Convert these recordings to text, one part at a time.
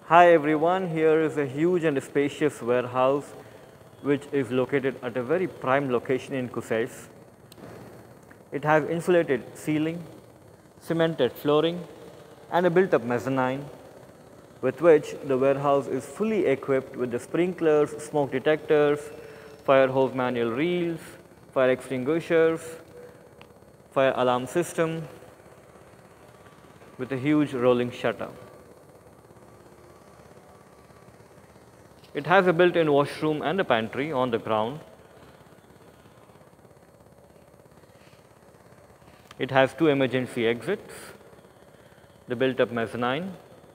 Hi everyone, here is a huge and spacious warehouse which is located at a very prime location in Kusais. It has insulated ceiling, cemented flooring and a built up mezzanine with which the warehouse is fully equipped with the sprinklers, smoke detectors, fire hose manual reels, fire extinguishers, fire alarm system with a huge rolling shutter. It has a built-in washroom and a pantry on the ground. It has 2 emergency exits, the built-up mezzanine,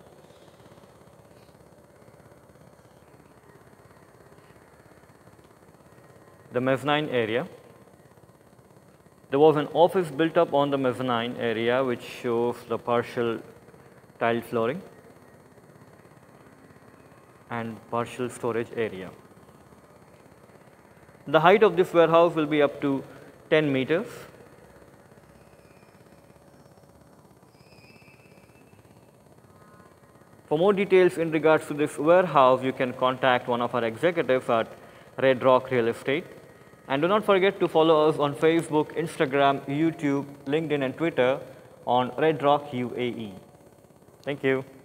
the mezzanine area. There was an office built up on the mezzanine area which shows the partial tiled flooring and partial storage area. The height of this warehouse will be up to 10 meters. For more details in regards to this warehouse, you can contact one of our executives at Red Rock Real Estate. And do not forget to follow us on Facebook, Instagram, YouTube, LinkedIn and Twitter on Red Rock UAE. Thank you.